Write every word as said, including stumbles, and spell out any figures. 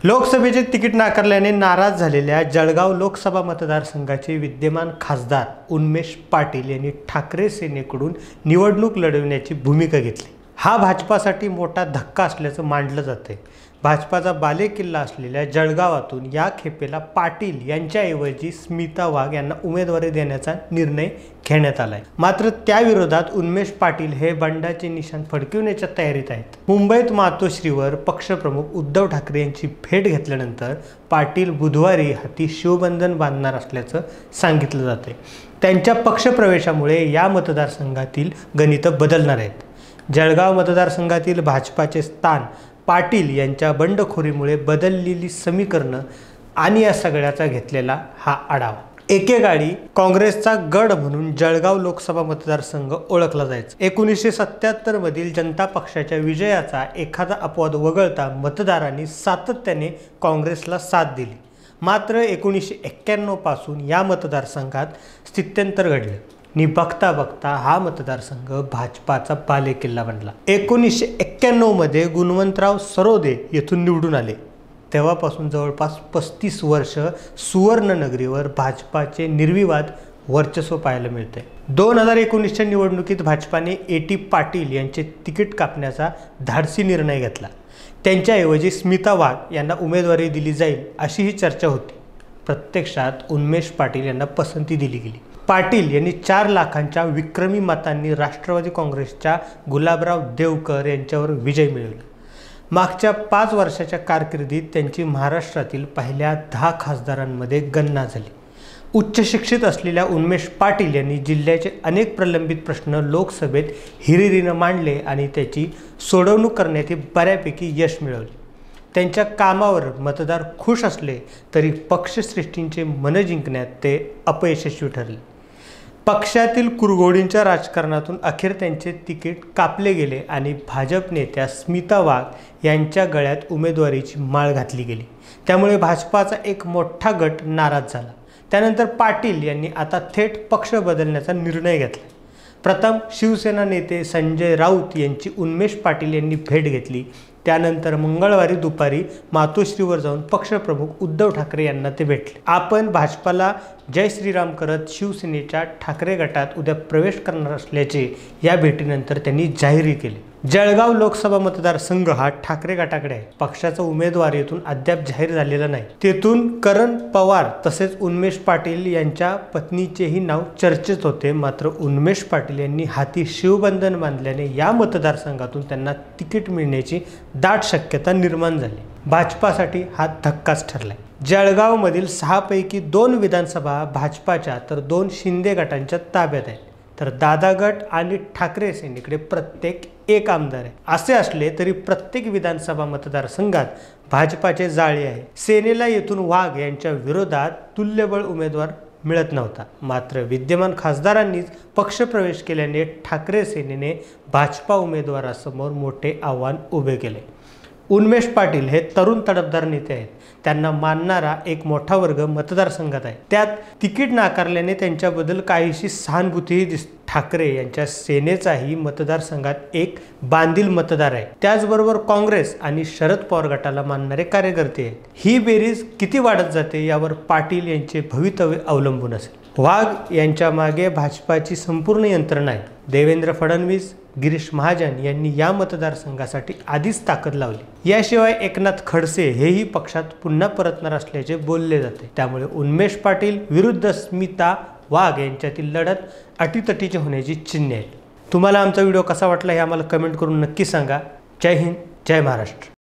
लोकसभेचे तिकीट नाकारल्याने नाराज झालेल्या जळगाव लोकसभा मतदारसंघाचे विद्यमान खासदार उन्मेष पाटील यांनी ठाकरे सेनेकडून निवडणूक लढवण्याची भूमिका घेतली। हा भाजपासाठी मोठा धक्का असल्याचं मानलं जाते। भाजपाचा बालेकिल्ला असलेल्या जळगावातून या खेपेला पाटील यांच्याऐवजी स्मिता वाघ यांना उमेदवारी देण्याचा निर्णय घेण्यात आलाय। मात्र त्या विरोधात उन्मेष पाटील हे बंडाचे निशाण फडकवण्याच्या तयारीत आहेत। मुंबईत मातोश्रीवर पक्षप्रमुख उद्धव ठाकरे यांची भेट घेतल्यानंतर पाटील बुधवारी हाती शिवबंधन बांधणार असल्याचं सांगितलं जाते। त्यांच्या पक्षप्रवेशामुळे या मतदारसंघातील गणित बदलणार आहेत। जळगाव मतदारसंघातील भाजपाचे स्थान पाटील यांच्या बंडखोरीमुळे बदललेली समीकरणं आणि या सगळ्याचा घेतलेला हा आढावा। एकेकाळी काँग्रेसचा गड म्हणून जळगाव लोकसभा मतदारसंघ ओळखला जायचा। एकोणीसशे सत्याहत्तर मधील जनता पक्षाच्या विजयाचा एखादा अपवाद वगळता मतदारांनी सातत्याने काँग्रेसला साथ दिली। मात्र एकोणीसशे एक्क्याण्णव पासून या मतदारसंघात स्थित्यंतर घडले नि बघता बघता हा मतदारसंघ भाजपाचा बालेकिल्ला बनला। एकोणीसशे एक्क्याण्णव मध्ये गुणवंतराव सरोदे येथून निवडून आले। तेव्हापासून जवळपास पस्तीस वर्ष सुवर्णनगरीवर भाजपाचे निर्विवाद वर्चस्व पाहायला मिळते। दोन हजार एकोणीसच्या निवडणुकीत भाजपाने ए टी पाटील यांचे तिकीट कापण्याचा धाडसी निर्णय घेतला। त्यांच्याऐवजी स्मिता वाघ यांना उमेदवारी दिली जाईल अशी ही चर्चा होती। प्रत्यक्षात उन्मेष पाटील यांना पसंती दिली गेली। पाटील यांनी चार लाखांच्या विक्रमी मतांनी राष्ट्रवादी काँग्रेसच्या गुलाबराव देवकर यांच्यावर विजय मिळवला। मागच्या पाच वर्षाच्या कारकिर्दीत त्यांची महाराष्ट्रातील पहिल्या दहा खासदारांमध्ये गणना झाली। उच्च शिक्षित असलेल्या उन्मेष पाटील यांनी जिल्ह्याचे अनेक प्रलंबित प्रश्न लोकसभेत हिरिरीनं मांडले आणि त्याची सोडवणूक करण्यात बऱ्यापैकी यश मिळवले। त्यांच्या कामावर मतदार खुश असले तरी पक्षश्रेष्ठींचे मन जिंकण्यात ते अपयशस्वी ठरले। पक्षातील कुरघोडींच्या राजकारणातून अखेर त्यांचे तिकीट कापले गेले आणि भाजप नेत्या स्मिता वाघ यांच्या गळ्यात उमेदवारीची माळ घातली गेली। त्यामुळे भाजपाचा एक मोठा गट नाराज झाला। त्यानंतर पाटील यांनी आता थेट पक्ष बदलण्याचा निर्णय घेतला। प्रथम शिवसेना नेते संजय राऊत यांची उन्मेष पाटील यांनी भेट घेतली। त्यानंतर मंगळवारी दुपारी मातोश्रीवर जाऊन पक्षप्रमुख उद्धव ठाकरे यांना ते भेटले। आपण भाजपाला जय श्रीराम करत शिवसेनेच्या ठाकरे गटात उद्या प्रवेश करणार असल्याचे या भेटीनंतर त्यांनी जाहीर केले। जळगाव लोकसभा मतदारसंघ हा ठाकरे गटाकडे आहे। पक्षाचा उमेदवार येथून अद्याप जाहीर झालेला नाही। तेथून करण पवार तसेच उन्मेष पाटील यांच्या पत्नीचेही नाव चर्चेत होते। मात्र उन्मेष पाटील यांनी हाती शिवबंधन बांधल्याने या मतदारसंघातून त्यांना तिकीट मिळण्याची दाट शक्यता निर्माण झाली। भाजपासाठी हा धक्काच ठरलाय। जळगावमधील सहा पैकी दोन विधानसभा भाजपाच्या तर दोन शिंदे गटांच्या ताब्यात आहेत, तर दादा गट आणि ठाकरे सेनेकडे प्रत्येक एक आमदार आहे। असे असले तरी प्रत्येक विधानसभा मतदारसंघात भाजपाचे जाळे आहे। सेनेला येथून वाघ यांच्या विरोधात तुल्यबळ उमेदवार मिळत नव्हता। मात्र विद्यमान खासदारांनीच पक्षप्रवेश केल्याने ठाकरे सेनेने भाजपा उमेदवारासमोर मोठे आव्हान उभे केले। उन्मेष पाटील हे तरुण तडफदार नेते आहेत। त्यांना मानणारा एक मोठा वर्ग मतदारसंघात आहे। त्यात तिकीट नाकारल्याने त्यांच्याबद्दल काहीशी सहानुभूतीही दिसते। ठाकरे यांच्या सेनेचाही मतदारसंघात एक बांधील मतदार आहे। त्याचबरोबर काँग्रेस आणि शरद पवार गटाला मानणारे कार्यकर्ते आहेत। ही बेरीज किती वाढत जाते यावर पाटील यांचे भवितव्य अवलंबून असेल। वाघ यांच्या मागे भाजपाची संपूर्ण यंत्रणा आहे। देवेंद्र फडणवीस, गिरीश महाजन यांनी या मतदारसंघासाठी आधीच ताकद लावली। याशिवाय एकनाथ खडसे हेही पक्षात पुन्हा परतणार असल्याचे बोलले जाते। त्यामुळे उन्मेष पाटील विरुद्ध स्मिता वाघ यांच्यातील लढत अटीतटीची होण्याची चिन्हे आहेत। तुम्हाला आमचा व्हिडिओ कसा वाटला हे आम्हाला कमेंट करून नक्की सांगा। जय हिंद, जय महाराष्ट्र।